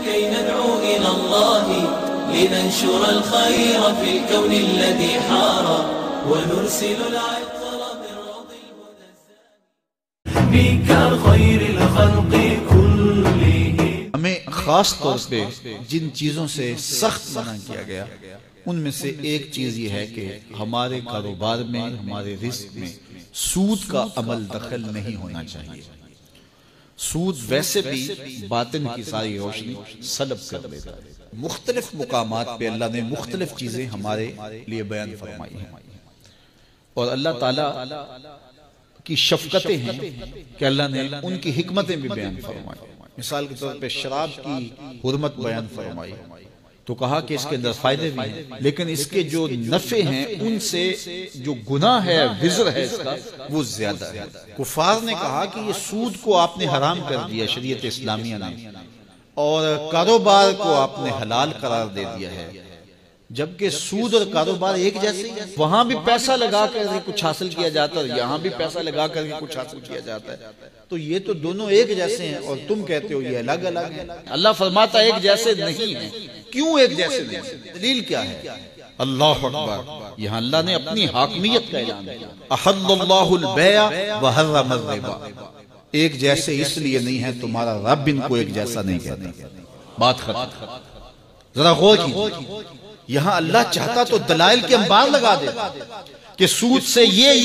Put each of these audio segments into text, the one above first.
كي ندعو إلى الله لننشر الخير في الكون الذي حار ونرسل العطر من روض الهدى بك خير الخلق كلهم. ہمیں خاص طور پہ جن چیزوں سے سخت منع کیا گیا ان میں سے ایک چیز یہ ہے کہ ہمارے کاروبار میں، ہمارے رزق میں سود کا عمل دخل نہیں ہونا چاہیے. سود ویسے بھی باطن کی ساری روشنی سلب کر لیتا ہے. مختلف مقامات پہ اللہ نے مختلف چیزیں ہمارے لیے بیان فرمائی ہیں، اور اللہ تعالیٰ کی شفقتیں ہیں کہ اللہ نے ان کی حکمتیں بھی بیان فرمائی. مثال کے طور پہ شراب کی حرمت بیان فرمائی تو کہا کہ اس کے اندر فائدے بھی ہیں، لیکن اس کے جو نفع ہیں ان سے جو گناہ ہے، وزر ہے اس کا، وہ زیادہ ہے. کفار نے کہا کہ یہ سود کو آپ نے حرام کر دیا شریعت اسلامیہ نے، اور کاروبار کو آپ نے حلال قرار دے دیا ہے، جبکہ سود اور کاروبار ایک جیسے ہیں. وہاں بھی پیسہ لگا کر کچھ حاصل کیا جاتا ہے، یہاں بھی پیسہ لگا کر کچھ حاصل کیا جاتا ہے. تو یہ تو دونوں ایک جیسے ہیں، اور تم کہتے ہو یہ الگ الگ ہیں. اللہ فرماتا ایک جیسے نہیں ہیں. کیوں ایک جیسے نہیں؟ دلیل کیا ہے؟ اللہ اکبر. یہاں اللہ نے اپنی حاکمیت کا اعلان کیا. احل اللہ البیع وحرم الربا. ایک جیسے اس لیے نہیں ہے تمہارا رب ان کو ایک جیسا نہیں کہتا. بات ختم. ذرا غور کیجیے، یہاں اللہ چاہتا تو دلائل کے انبار لگا دیتا کہ سود سے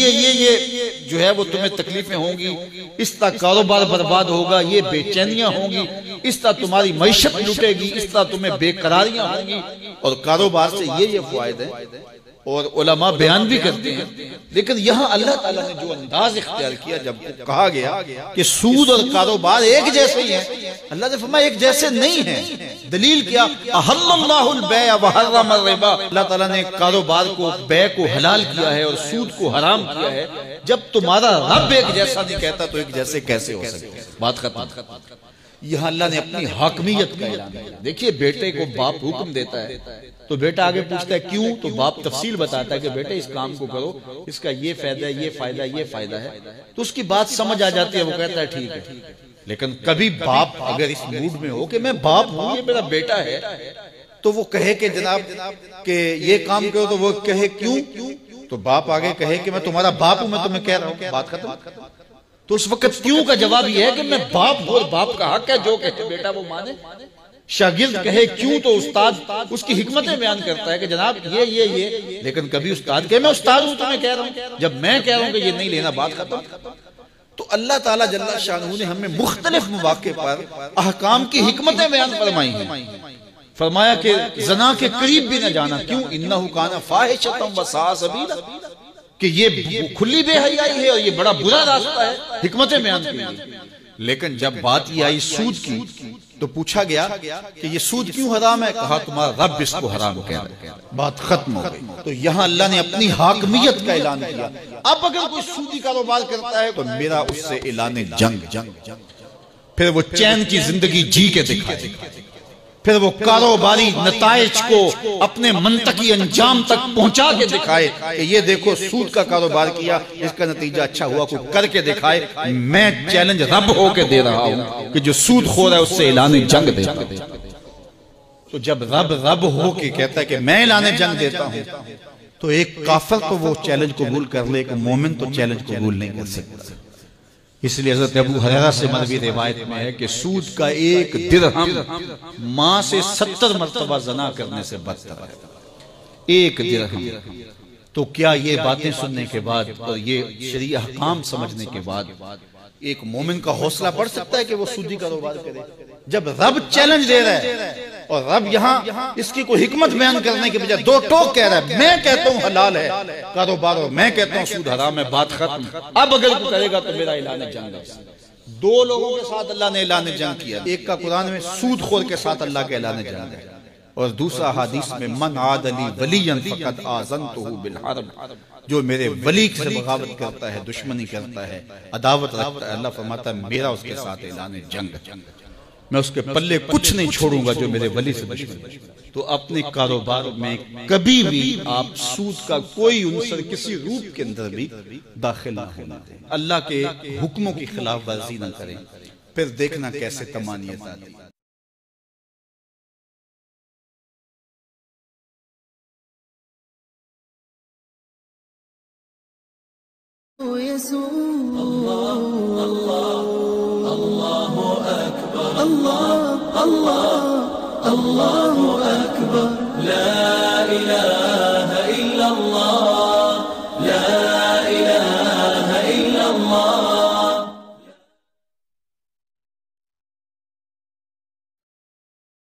یہ جو ہے وہ تمہیں تکلیفیں ہوں گی، اس طرح کاروبار برباد ہوگا، یہ بے چینیاں ہوں گی، اس طرح تمہاری معیشت لٹے گی، اس طرح تمہیں بے قراریاں ہوں گی، اور کاروبار سے یہ فوائد ہے. اور علماء بیان بھی کرتے ہیں. لیکن یہاں اللہ تعالیٰ نے جو انداز اختیار کیا جب کہا گیا کہ سود اور کاروبار ایک جیسے ہی ہیں، اللہ نے فرمایا ایک جیسے نہیں ہیں. دلیل کیا؟ احل اللہ البیع وحرم الربا. اللہ تعالیٰ نے کاروبار کو، بیع کو حلال کیا ہے اور سود کو حرام کیا ہے. جب تمہارا رب ایک جیسا نہیں کہتا تو ایک جیسے کیسے ہو سکتے؟ بات ختم. یہاں اللہ نے اپنی حاکمیت کا اعلان کیا. دیکھیے، بیٹے کو باپ حکم دیتا ہے تو بیٹا آگے پوچھتا ہے کیوں، تو باپ تفصیل بتاتا ہے کہ بیٹے اس کام کو کرو، اس کا یہ فائدہ ہے، یہ فائدہ ہے، یہ فائدہ ہے. تو اس کی بات سمجھ آ جاتی ہے، وہ کہتا ہے ٹھیک ہے. لیکن کبھی باپ اگر اس موڈ میں ہو کہ میں باپ ہوں، یہ میرا بیٹا ہے، تو وہ کہے کہ جناب کہ یہ کام کرو، تو وہ کہے کیوں، تو باپ آگے کہے کہ میں تمہارا باپ ہوں، میں تمہیں کہہ رہا ہوں. بات ختم. تو اس وقت کیوں کا جواب یہ ہے کہ میں باپ ہوں اور باپ کا حق ہے جو کہے بیٹا وہ مانے. شاگرد کہے کیوں، تو استاد اس کی حکمتیں بیان کرتا ہے کہ جناب یہ. لیکن کبھی استاد کہے میں استاد ہوں تمہیں کہہ رہا ہوں، جب میں کہہ رہا ہوں کہ یہ نہیں لینا. بات ختم. تو اللہ تعالیٰ جل شانہ نے ہمیں مختلف مواقع پر احکام کی حکمتیں بیان فرمائی ہیں. فرمایا کہ زنا کے قریب بھی نہ جانا. کیوں؟ انہ کان فاحشۃ وساء سبیلا، کہ یہ کھلی بے حیائی ہے اور یہ بڑا برا راستہ ہے. حکمتیں بیان کی. لیکن جب بات یہ آئی سود کی تو پوچھا گیا کہ یہ سود کیوں حرام ہے؟ کہا تمہارا رب اس کو حرام کہہ رہا ہے. بات ختم ہو گئی. تو یہاں اللہ نے اپنی حاکمیت کا اعلان کیا. اب اگر کوئی سودی کاروبار کرتا ہے تو میرا اس سے اعلان جنگ. پھر وہ چین کی زندگی جی کے دکھائے، پھر وہ کاروباری نتائج کو اپنے منطقی انجام تک پہنچا کے دکھائے کہ یہ دیکھو سود کا کاروبار کیا، اس کا نتیجہ اچھا ہوا، کو کر کے دکھائے. میں چیلنج رب ہو کے دے رہا ہوں کہ جو سود خور ہے اس سے اعلان جنگ دے. تو جب رب ہو کے کہتا ہے کہ میں اعلان جنگ دیتا ہوں، تو ایک کافر تو وہ چیلنج قبول کر لے، کہ مومن تو چیلنج قبول نہیں کر سکتا. اس لیے حضرت ابو ہریرہ سے مروی روایت میں ہے کہ سود کا ایک درہم ماں سے 70 مرتبہ زنا کرنے سے بدتر ہے. ایک درہم. تو کیا یہ باتیں سننے کے بعد اور یہ شرعی احکام سمجھنے کے بعد ایک مومن کا حوصلہ بڑھ سکتا ہے کہ وہ سودی کاروبار کرے؟ جب رب چیلنج دے رہا ہے اور رب یہاں اس کی کوئی حکمت بیان کرنے کے بجائے دو ٹوک کہہ رہا ہے. میں کہتا ہوں حلال ہے کاروبار اور میں کہتا ہوں سود حرام ہے. بات ختم. اب اگر کوئی کرے گا تو میرا اعلان جنگ ہے. دو لوگوں کے ساتھ اللہ نے اعلان جنگ کیا. ایک کا قرآن میں سود خور کے ساتھ اللہ کے اعلان جنگ ہے، اور دوسرا حدیث میں من عاد لی ولیا فقد آذنتہ بالحرب. جو میرے ولی سے بغاوت کرتا ہے، دشمنی کرتا ہے، عداوت رکھتا ہے، اللہ فرماتا ہے میرا اس کے ساتھ اعلان جنگ. میں اس کے پلے کچھ نہیں چھوڑوں گا جو میرے ولی سے دشمنی. تو اپنے کاروبار میں کبھی بھی آپ سود کا کوئی عنصر کسی روپ کے اندر بھی داخل نہ ہونا دیں. اللہ کے حکموں کی خلاف ورزی نہ کریں، پھر دیکھنا کیسے تمانیت آتی. الله أكبر لا إله إلا الله